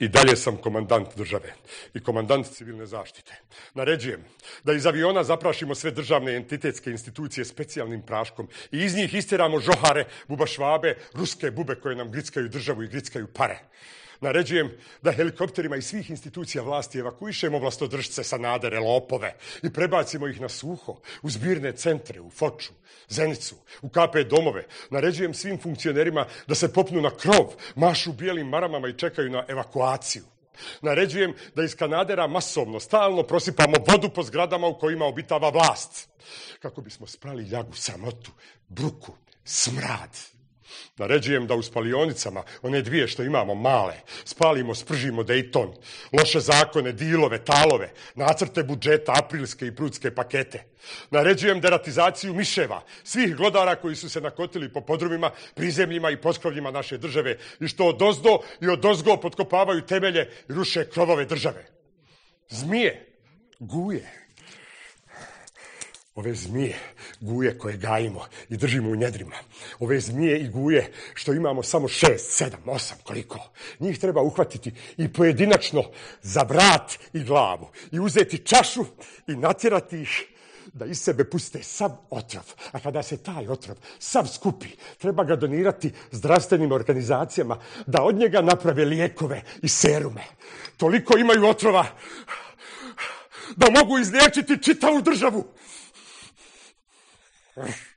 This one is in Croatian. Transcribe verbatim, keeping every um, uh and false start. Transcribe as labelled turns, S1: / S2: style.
S1: I dalje sam komandant države i komandant civilne zaštite. Naređujem da iz aviona zaprašimo sve državne entitetske institucije specijalnim praškom i iz njih istjeramo žohare, bubašvabe, ruske bube koje nam grickaju državu i grickaju pare. Naređujem da helikopterima iz svih institucija vlasti evakuišemo vlastodržce, Sanadere, lopove i prebacimo ih na suho, u zbirne centre, u Foču, Zenicu, u K P domove. Naređujem svim funkcionerima da se popnu na krov, mašu bijelim maramama i čekaju na evakuaciju. Naređujem da iz kanadera masovno, stalno prosipamo vodu po zgradama u kojima obitava vlast, kako bismo sprali ljagu, sramotu, bruku, smrad. Naređujem da u spalionicama, one dvije što imamo male, spalimo, spržimo Dayton, loše zakone, dilove, talove, nacrte budžeta, aprilske i prudske pakete. Naređujem deratizaciju miševa, svih glodara koji su se nakotili po podrumima, prizemljima i poskrovljima naše države i što odozdo i odozgo potkopavaju temelje i ruše krovove države. Zmije, guje. Ove zmije, guje koje gajimo i držimo u njedrima. Ove zmije i guje što imamo samo šest, sedam, osam, koliko. Njih treba uhvatiti i pojedinačno za vrat i glavu i uzeti čašu i natjerati ih da iz sebe puste sav otrov. A kada se taj otrov sav skupi, treba ga donirati zdravstvenim organizacijama da od njega naprave lijekove i serume. Toliko imaju otrova da mogu izliječiti čitavu državu. Ugh.